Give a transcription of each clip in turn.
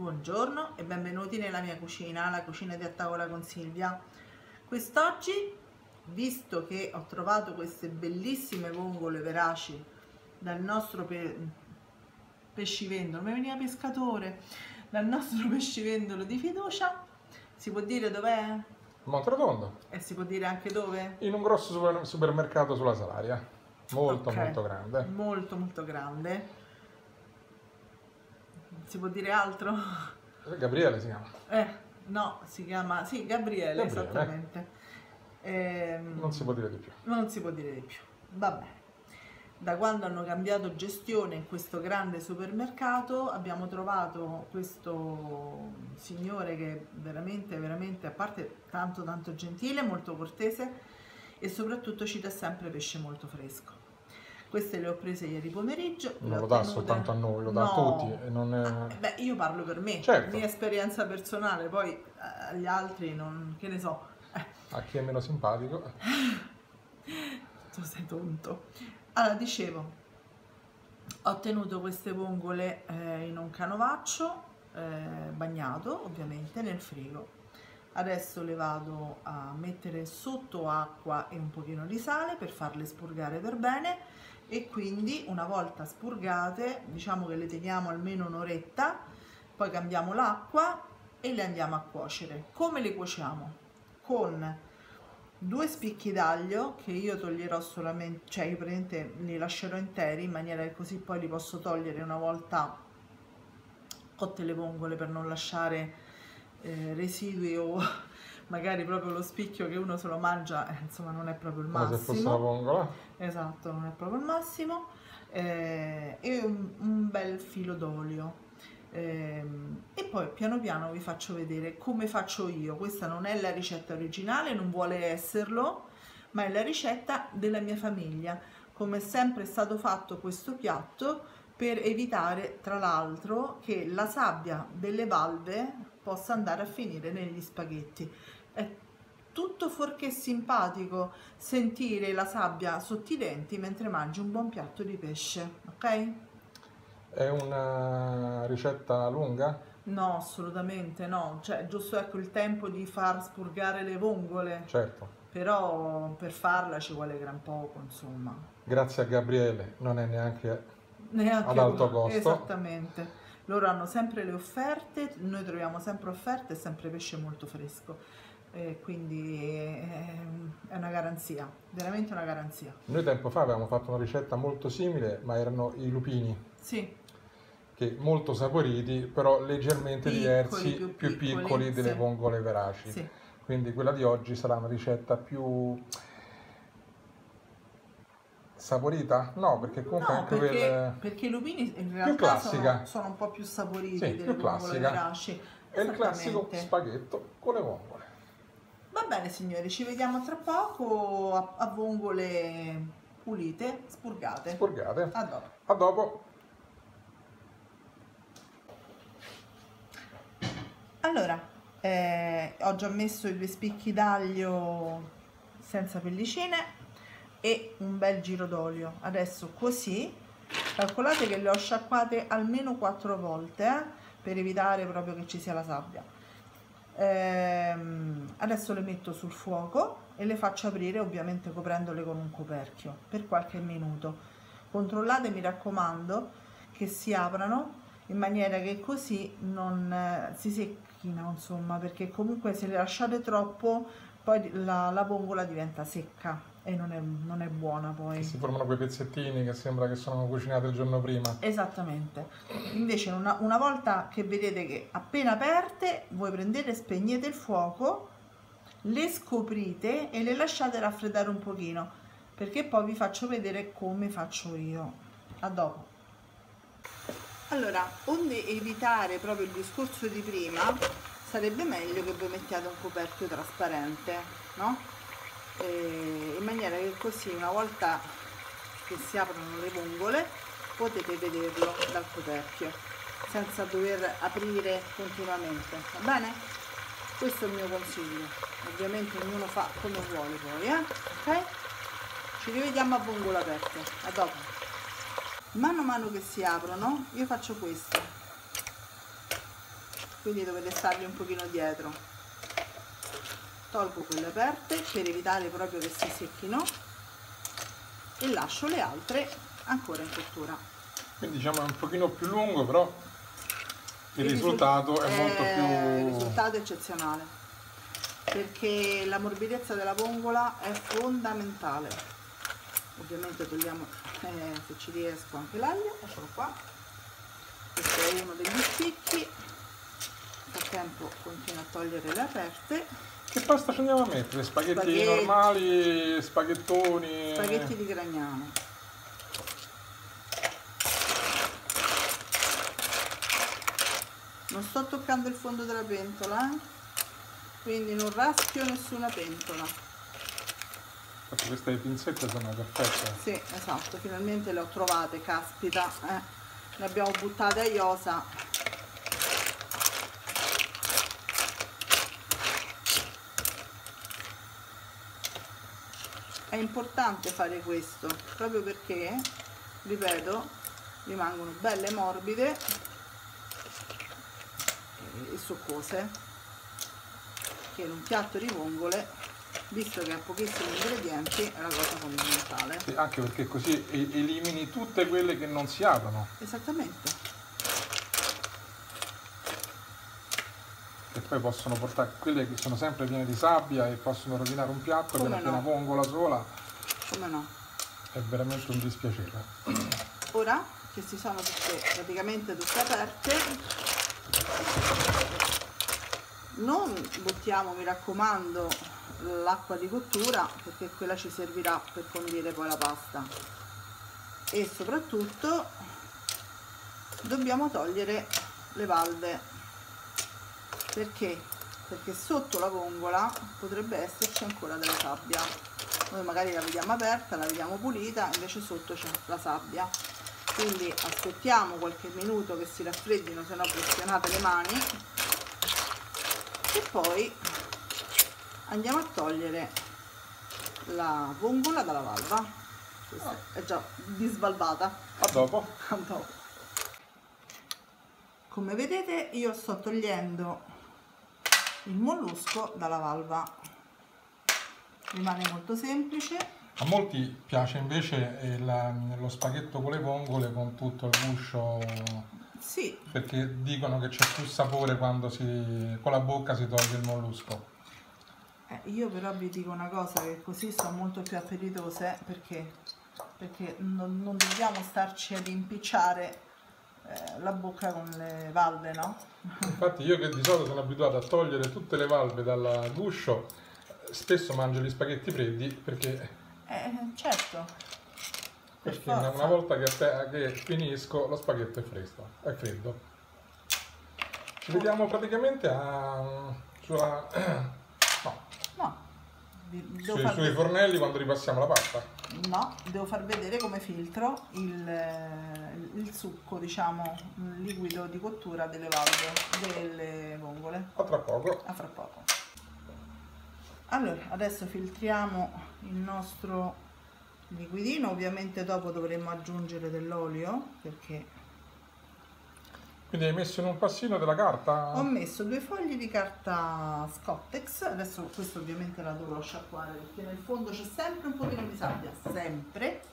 Buongiorno e benvenuti nella mia cucina, la cucina di A Tavola con Silvia. Quest'oggi, visto che ho trovato queste bellissime vongole veraci dal nostro pescivendolo, mi veniva pescatore, dal nostro pescivendolo di fiducia, si può dire dov'è? Monterotondo. E si può dire anche dove? In un grosso supermercato sulla Salaria, molto Ok, molto grande. molto grande. Si può dire altro? Gabriele si chiama. No, si chiama, sì, Gabriele. Esattamente. Non si può dire di più. Non si può dire di più. Vabbè. Da quando hanno cambiato gestione in questo grande supermercato abbiamo trovato questo signore che è veramente, a parte tanto gentile, molto cortese e soprattutto ci dà sempre pesce molto fresco. Queste le ho prese ieri pomeriggio. Non lo dà soltanto a noi, lo dà a tutti. E non è... Beh, io parlo per me, certo. mia esperienza personale, poi agli altri non, che ne so. A chi è meno simpatico. Tu sei tonto. Allora, dicevo, ho tenuto queste vongole in un canovaccio bagnato, ovviamente, nel frigo. Adesso le vado a mettere sotto acqua e un pochino di sale per farle spurgare per bene e quindi una volta spurgate, diciamo che le teniamo almeno un'oretta, poi cambiamo l'acqua e le andiamo a cuocere. Come le cuociamo? Con 2 spicchi d'aglio che io toglierò solamente, cioè io praticamente li lascerò interi in maniera che così poi li posso togliere una volta cotte le vongole per non lasciare residui o magari proprio lo spicchio che uno se lo mangia, insomma non è proprio il massimo. Se fosse una vongola. Esatto, non è proprio il massimo. E un bel filo d'olio. E poi piano piano vi faccio vedere come faccio io. Questa non è la ricetta originale, non vuole esserlo, ma è la ricetta della mia famiglia. Come è sempre stato fatto questo piatto per evitare, tra l'altro, che la sabbia delle valve possa andare a finire negli spaghetti. È tutto fuorché simpatico sentire la sabbia sotto i denti mentre mangi un buon piatto di pesce, ok? È una ricetta lunga? No, assolutamente no, cioè giusto ecco il tempo di far spurgare le vongole. Certo. Però per farla ci vuole gran poco, insomma. Grazie a Gabriele, non è neanche ad Ad alto costo. Esattamente. Loro hanno sempre le offerte, noi troviamo sempre offerte e sempre pesce molto fresco. Quindi è una garanzia, veramente una garanzia. Noi tempo fa avevamo fatto una ricetta molto simile, ma erano i lupini. Sì. Che molto saporiti, però leggermente diversi, più piccoli delle sì. vongole veraci. Sì. Quindi quella di oggi sarà una ricetta più saporita? No, perché comunque no, anche perché i lupini in più realtà classica. sono un po' più saporiti Sì, delle più vongole classica. veraci. È il classico spaghetto con le vongole. Va bene signori, ci vediamo tra poco a vongole pulite, spurgate. Spurgate. A dopo. A dopo. Allora, ho già messo i 2 spicchi d'aglio senza pellicine e un bel giro d'olio. Adesso così, calcolate che le ho sciacquate almeno 4 volte per evitare proprio che ci sia la sabbia. Adesso le metto sul fuoco e le faccio aprire, ovviamente coprendole con un coperchio per qualche minuto. Controllate, mi raccomando, che si aprano in maniera che così non si secchino, insomma, perché comunque se le lasciate troppo poi la vongola diventa secca e non è buona poi. Che si formano quei pezzettini che sembra che sono cucinate il giorno prima. Esattamente. Invece una volta che vedete che appena aperte, voi prendete, spegnete il fuoco, le scoprite e le lasciate raffreddare un pochino, perché poi vi faccio vedere come faccio io. A dopo. Allora, onde evitare proprio il discorso di prima, sarebbe meglio che voi mettiate un coperchio trasparente, no? In maniera che così una volta che si aprono le vongole potete vederlo dal coperchio senza dover aprire continuamente, va bene? Questo è il mio consiglio, ovviamente ognuno fa come vuole poi, ok? Ci rivediamo a vongole aperte, a dopo. Mano a mano che si aprono io faccio questo, quindi dovete stargli un pochino dietro. Tolgo quelle aperte per evitare proprio che si secchino e lascio le altre ancora in cottura. Quindi diciamo è un pochino più lungo, però il risultato è molto più... Il risultato è eccezionale, perché la morbidezza della vongola è fondamentale. Ovviamente togliamo, se ci riesco, anche l'aglio. Eccolo qua, questo è uno degli spicchi. Nel frattempo continuo a togliere le aperte. Che pasta ci andiamo a mettere? Spaghetti normali, spaghettoni? Spaghetti di Gragnano. Non sto toccando il fondo della pentola, quindi non raschio nessuna pentola. Infatti queste pinzette sono perfette. Sì, esatto, finalmente le ho trovate, caspita, le abbiamo buttate a iosa. È importante fare questo, proprio perché, ripeto, rimangono belle morbide e succose, che in un piatto di vongole, visto che ha pochissimi ingredienti, è una cosa fondamentale. Sì, anche perché così elimini tutte quelle che non si aprono. Esattamente. Che poi possono portare quelle che sono sempre piene di sabbia e possono rovinare un piatto per una vongola sola. Come no? È veramente un dispiacere. Ora che si sono praticamente tutte aperte, non buttiamo, mi raccomando, l'acqua di cottura, perché quella ci servirà per condire poi la pasta, e soprattutto dobbiamo togliere le valve. Perché? Perché sotto la vongola potrebbe esserci ancora della sabbia. Noi magari la vediamo aperta, la vediamo pulita, invece sotto c'è la sabbia. Quindi aspettiamo qualche minuto che si raffreddino, se no pressionate le mani, e poi andiamo a togliere la vongola dalla valva. Questa è già disvalvata. A dopo. A dopo. Come vedete io sto togliendo il mollusco dalla valva, rimane molto semplice. A molti piace invece lo spaghetto con le vongole con tutto il guscio, sì, perché dicono che c'è più sapore quando con la bocca si toglie il mollusco. Io però vi dico una cosa, che così sono molto più appetitose, perché non dobbiamo starci ad impicciare la bocca con le valve, no? Infatti io, che di solito sono abituato a togliere tutte le valve dal guscio, spesso mangio gli spaghetti freddi perché certo, perché una volta che finisco lo spaghetto è freddo. Ci vediamo praticamente sui fornelli quando ripassiamo la pasta. No, devo far vedere come filtro il succo, diciamo, liquido di cottura delle valve, delle vongole. A tra poco. A fra poco. Allora, adesso filtriamo il nostro liquidino. Ovviamente dopo dovremo aggiungere dell'olio, perché... Quindi hai messo in un passino della carta? Ho messo 2 fogli di carta Scottex. Adesso questo ovviamente la dovrò sciacquare, perché nel fondo c'è sempre un pochino di sabbia, sempre.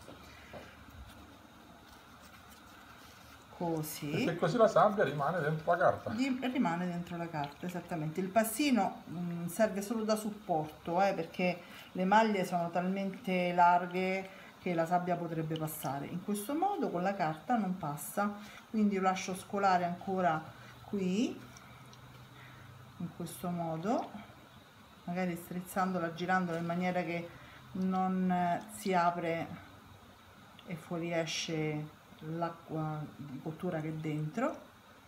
Così. Perché così la sabbia rimane dentro la carta. Rimane dentro la carta, esattamente. Il passino serve solo da supporto, perché le maglie sono talmente larghe che la sabbia potrebbe passare. In questo modo con la carta non passa, quindi io lascio scolare ancora qui, in questo modo, magari strizzandola, girandola in maniera che non si apre e fuoriesce l'acqua di cottura che è dentro.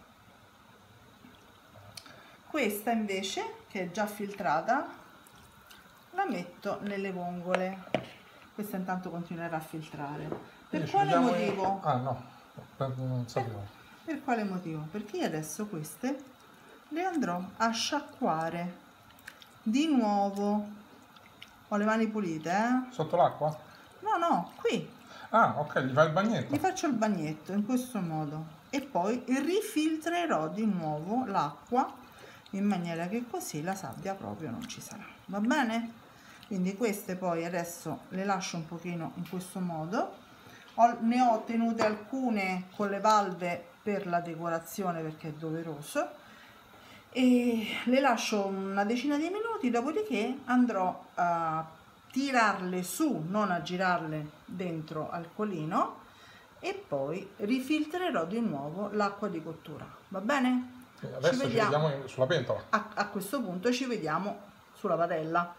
Questa invece, che è già filtrata, la metto nelle vongole. Questa intanto continuerà a filtrare. Per quale motivo? Ah no, non sapevo. Per quale motivo? Perché io adesso queste le andrò a sciacquare di nuovo. Ho le mani pulite, Sotto l'acqua? No, qui. Ah, ok, gli fai il bagnetto. Gli faccio il bagnetto in questo modo. e poi rifiltrerò di nuovo l'acqua in maniera che così la sabbia proprio non ci sarà, va bene? Quindi queste poi adesso le lascio un pochino in questo modo. Ne ho tenute alcune con le valve per la decorazione perché è doveroso, e le lascio una decina di minuti, dopodiché andrò a tirarle su, non a girarle dentro al colino, e poi rifiltrerò di nuovo l'acqua di cottura, va bene? Adesso ci vediamo sulla pentola. A questo punto ci vediamo sulla padella.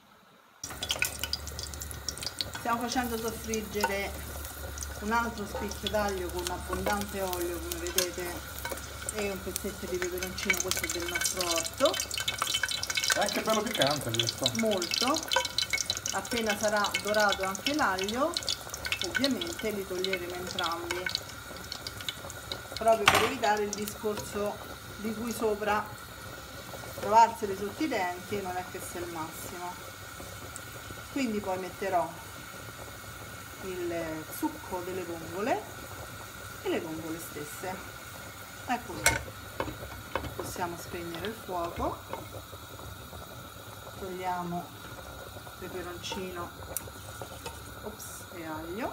Stiamo facendo soffriggere un altro spicchio d'aglio con abbondante olio, come vedete, e un pezzetto di peperoncino, questo è del nostro orto. È anche bello piccante questo. Molto. Appena sarà dorato anche l'aglio, ovviamente li toglieremo entrambi, proprio per evitare il discorso di cui sopra trovarseli sotto i denti non è che sia il massimo. Quindi poi metterò il succo delle vongole e le vongole stesse. Ecco qui. Possiamo spegnere il fuoco, togliamo peperoncino e aglio,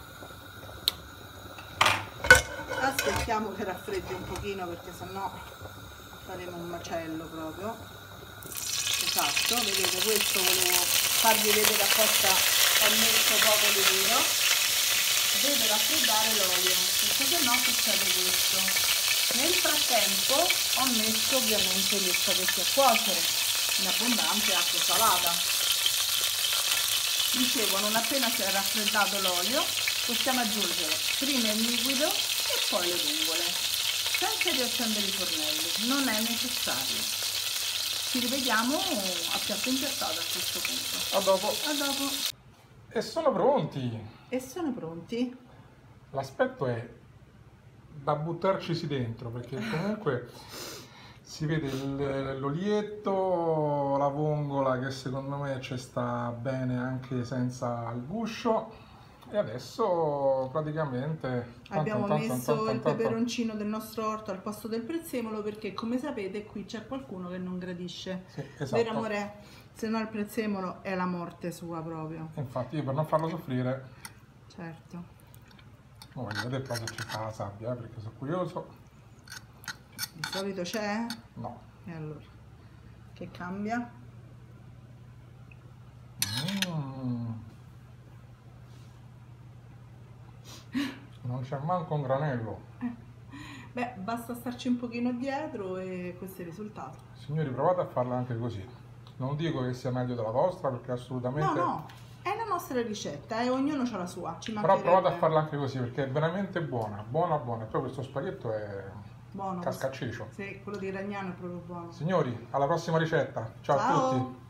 aspettiamo che raffreddi un pochino perché sennò faremo un macello proprio. Esatto, vedete, questo volevo farvi vedere apposta, ho messo poco di vino, deve raffreddare l'olio perché sennò succede questo. Nel frattempo ho messo ovviamente gli spaghetti a cuocere in abbondante acqua salata. Dicevo, non appena si è raffreddato l'olio possiamo aggiungere prima il liquido e poi le vongole, senza riaccendere i fornelli, non è necessario. Ci rivediamo a piatto impiattato a questo punto. A dopo. A dopo. E sono pronti. E sono pronti. L'aspetto è da buttarcisi dentro, perché comunque si vede l'olietto, la vongola che secondo me ci sta bene anche senza il guscio, e adesso praticamente abbiamo messo il peperoncino del nostro orto al posto del prezzemolo perché, come sapete, qui c'è qualcuno che non gradisce. Sì, esatto. Vero amore? Se no il prezzemolo è la morte sua proprio. Infatti io per non farlo soffrire, certo, voglio vedere cosa ci fa la sabbia, perché sono curioso. di solito c'è? No. E allora, che cambia? Non c'è manco un granello. Beh, basta starci un pochino dietro e questo è il risultato. Signori, provate a farla anche così. Non dico che sia meglio della vostra, perché assolutamente... No, è la nostra ricetta e ognuno ha la sua, ci Però provate a farla anche così, perché è veramente buona, buona, buona. E poi questo spaghetto è buono. cascaccicio. Sì, quello di Ragnano è proprio buono. Signori, alla prossima ricetta. Ciao a tutti.